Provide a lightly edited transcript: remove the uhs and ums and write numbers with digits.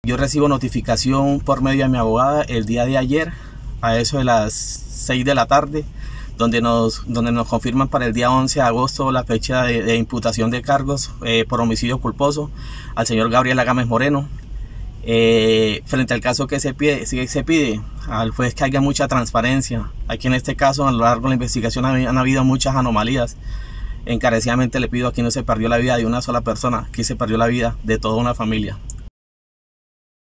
Yo recibo notificación por medio de mi abogada el día de ayer, a eso de las 6 de la tarde, donde nos confirman para el día 11 de agosto la fecha de imputación de cargos por homicidio culposo al señor Gabriel Agames Moreno. Frente al caso que se pide al juez que haya mucha transparencia. Aquí en este caso, a lo largo de la investigación han habido muchas anomalías. Encarecidamente le pido, aquí no se perdió la vida de una sola persona, aquí se perdió la vida de toda una familia.